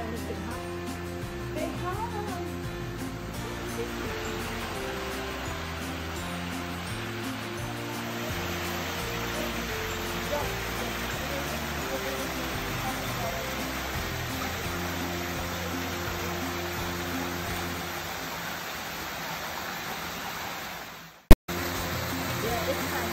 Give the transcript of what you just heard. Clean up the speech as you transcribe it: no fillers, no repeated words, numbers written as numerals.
want to say hi. Say hi. Yeah, it's time.